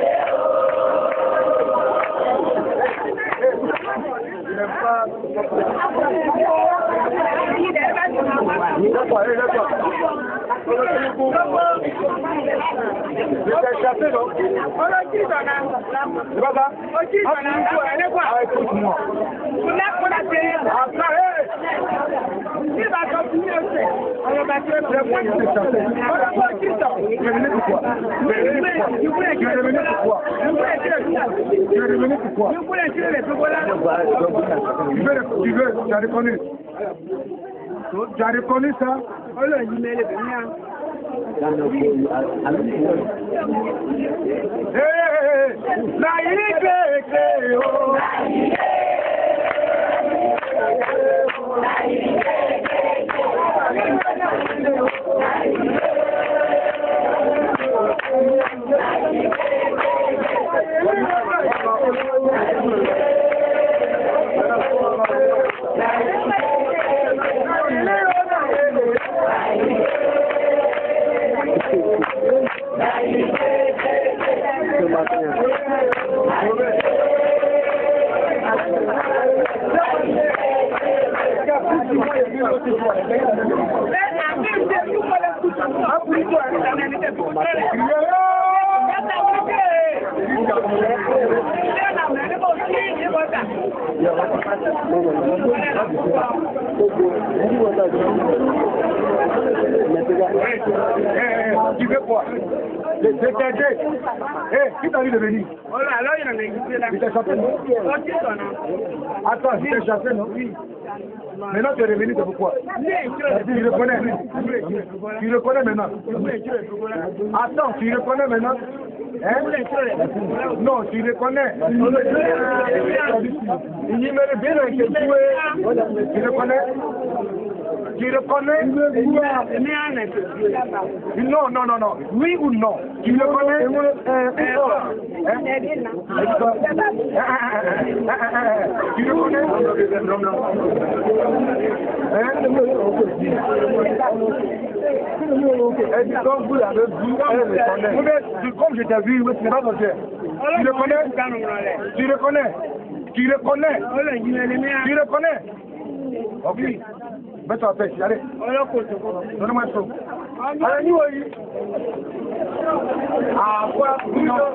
Tu as reconnu ça? Tu veux quoi? Qui t'a dit de venir? Il t'a chassé, non? Attends, il t'a chassé, non? Oui. Maintenant tu es revenu, c'est pourquoi? Tu le connais? Tu le connais maintenant? Attends, tu le connais maintenant? Hein? Non, tu le connais. Il numéro bien que tu es. Tu le connais? Tu le connais? Non, non, non, non. Oui ou non? Tu le connais? Tu le connais? Non, non. Comme vous l'avez vu, elle le connaît. Comme je t'ai vu, oui, ce n'est pas ton cher. Tu le connais? Tu le connais? Tu le connais? Tu le connais? Ok. Mets-toi à pêche, allez. Donne-moi un saut. Allez, nous, oui. Ah, quoi? Non.